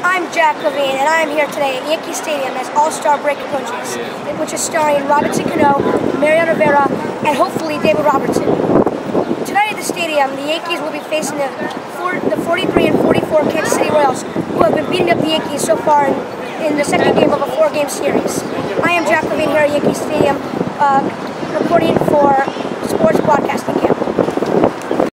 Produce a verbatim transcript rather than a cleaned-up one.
I'm Jack Levine, and I am here today at Yankee Stadium as All-Star Break Coaches, which is starring Robinson Cano, Mariano Rivera, and hopefully David Robertson. Tonight at the stadium, the Yankees will be facing the, four, the forty-three and forty-four Kansas City Royals, who have been beating up the Yankees so far in, in the second game of a four-game series. I am Jack Levine here at Yankee Stadium, uh, reporting for Sports Broadcasting Camp.